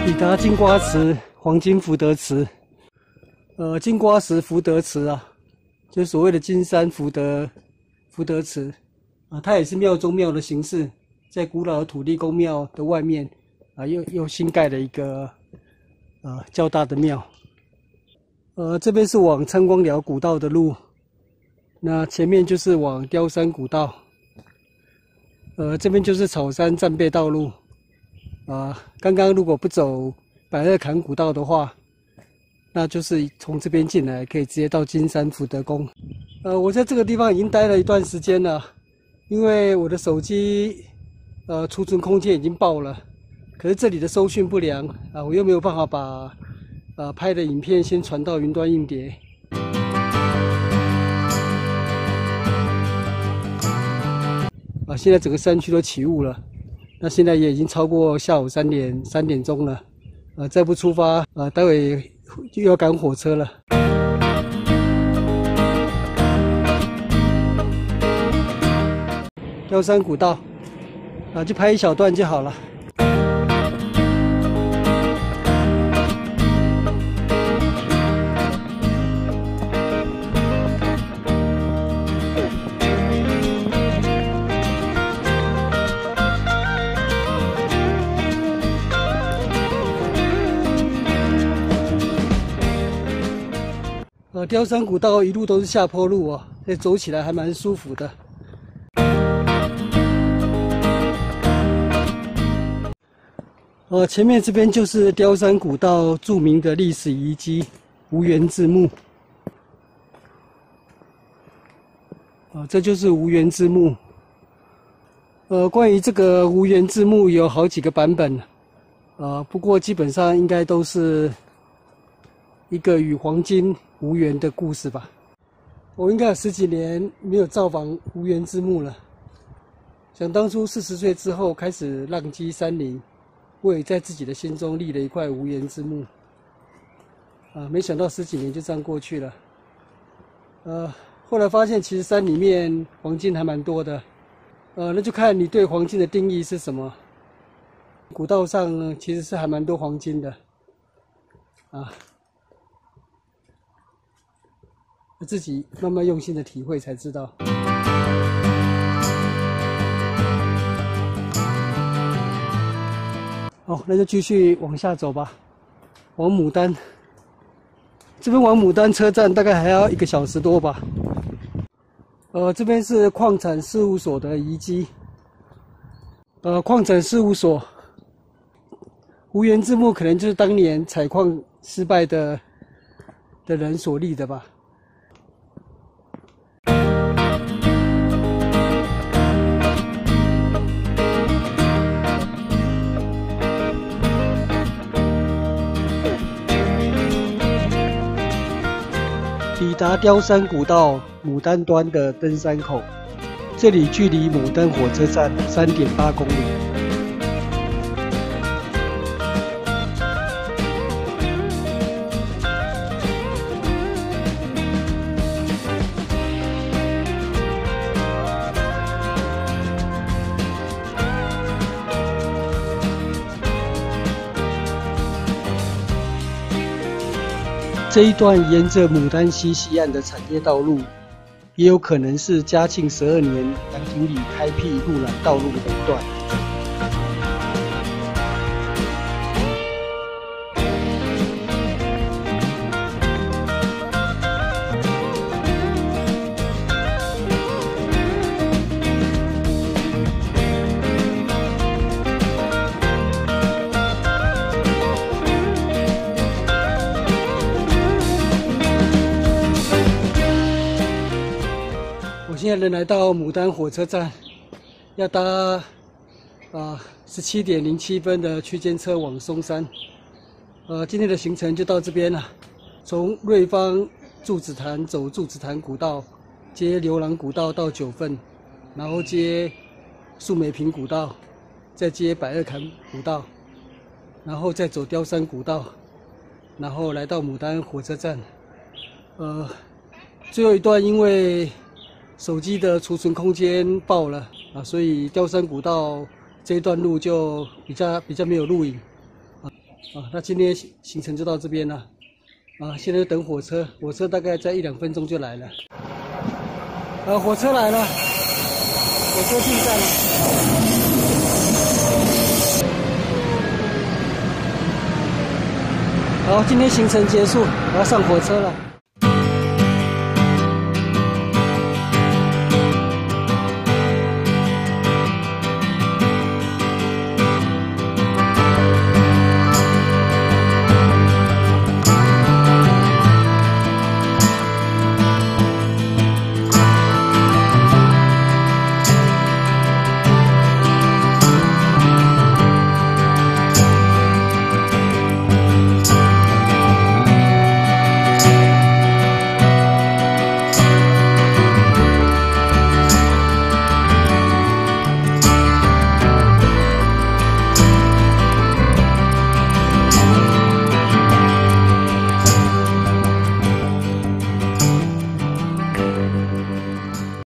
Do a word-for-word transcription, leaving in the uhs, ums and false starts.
抵达金瓜池黄金福德池，呃，金瓜石福德池啊，就是所谓的金山福德福德池啊，它也是庙中庙的形式，在古老的土地公庙的外面啊，又又新盖了一个呃较大的庙。呃，这边是往参光寮古道的路，那前面就是往雕山古道，呃，这边就是草山战备道路。 啊，刚刚如果不走百二坎古道的话，那就是从这边进来，可以直接到金山福德宫。呃，我在这个地方已经待了一段时间了，因为我的手机呃储存空间已经爆了，可是这里的收讯不良啊，我又没有办法把呃拍的影片先传到云端硬碟。啊，现在整个山区都起雾了。 那现在也已经超过下午三点三点钟了，呃，再不出发，呃，待会又要赶火车了。雕山古道，啊，就拍一小段就好了。呃，雕山古道一路都是下坡路哦，所以走起来还蛮舒服的。呃，前面这边就是雕山古道著名的历史遗迹无缘之墓。呃，这就是无缘之墓。呃，关于这个无缘之墓有好几个版本，呃，不过基本上应该都是一个与黄金 无缘的故事吧，我应该有十几年没有造访无缘之墓了。想当初四十岁之后开始浪迹山林，我也在自己的心中立了一块无缘之墓。啊，没想到十几年就这样过去了。呃，后来发现其实山里面黄金还蛮多的。呃，那就看你对黄金的定义是什么。古道上其实是还蛮多黄金的。啊。 自己慢慢用心的体会才知道。好，那就继续往下走吧，往牡丹。这边往牡丹车站大概还要一个小时多吧。呃，这边是矿产事务所的遗迹。呃，矿产事务所，无缘之墓可能就是当年采矿失败的的人所立的吧。 抵达雕山古道牡丹端的登山口，这里距离牡丹火车站 三点八公里。这一段沿着牡丹溪西岸的产业道路，也有可能是嘉庆十二年杨廷礼开辟陆缆道路的一段。现在人来到牡丹火车站，要搭啊十七点零七分的区间车往松山。呃，今天的行程就到这边了。从瑞芳柱子潭走柱子潭古道，接牛郎古道到九份，然后接树美坪古道，再接百二坎古道，然后再走雕山古道，然后来到牡丹火车站。呃，最后一段因为 手机的储存空间爆了啊，所以雕山古道这一段路就比较比较没有录影啊。 啊，那今天行程就到这边了，啊，现在就等火车，火车大概在一两分钟就来了。啊，火车来了，火车进站了。好，今天行程结束，我要上火车了。